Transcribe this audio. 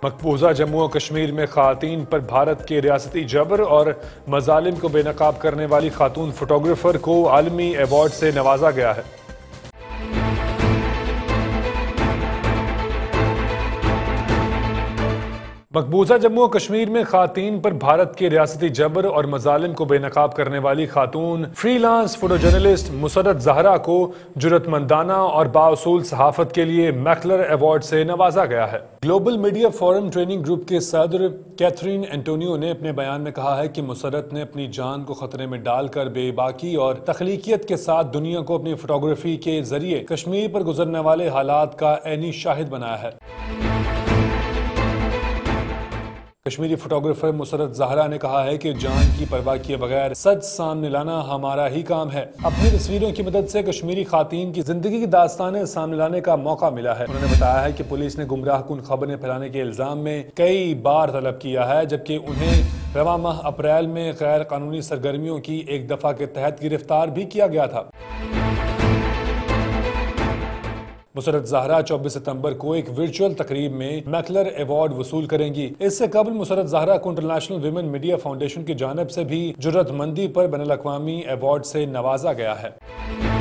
مقبوضہ جموں و کشمیر میں خواتین پر بھارت کے ریاستی جبر اور مظالم کو بے نقاب کرنے والی خاتون فوٹوگرافر کو عالمی ایوارڈ سے نوازا گیا ہے۔ مقبوضہ جموں و کشمیر میں خواتین پر بھارت کے ریاستی جبر اور مظالم کو بے نقاب کرنے والی خاتون freelance photo journalist Musarrat Zahra کو جرأت مندانہ اور بااصول صحافت کے لیے میکلر ایوارڈ سے نوازا گیا ہے۔ Global media forum training group کے صدر کیتھرین اینٹونیو نے اپنے بیان میں کہا ہے کہ مسرت نے اپنی جان کو خطرے میں ڈال کر بے باکی اور تخلیقیت کے ساتھ دنیا کو اپنی فوٹوگرافی کے ذریعے کشمیر پر گزرنے والے حالات کا عینی شاہد بنایا ہے۔ کشمیری فوٹوگرافر مسرت زہرا نے کہا ہے کہ جان کی پرواہ کیے بغیر سچ سامنے لانا ہمارا ہی کام ہے۔ اپنی تصویروں کی مدد سے کشمیری خواتین کی زندگی کی داستانیں سامنے لانے کا موقع ملا ہے۔ انہوں نے بتایا ہے کہ پولیس نے گمراہ کن خبریں پھیلانے کے الزام میں کئی بار طلب کیا ہے، جبکہ انہیں رواں ماہ اپریل میں غیر قانونی سرگرمیوں کی ایک دفعہ کے تحت گرفتار بھی کیا گیا تھا۔ مسرت زہرا 24 ستمبر کو ایک ورچوئل تقریب میں میکلر ایوارڈ وصول کریں گی۔ اس سے قبل مسرت زہرا کو انٹرنیشنل ویمن میڈیا فاؤنڈیشن کی جانب سے بھی جرأت مندی پر بین الاقوامی ایوارڈ سے نوازا گیا ہے۔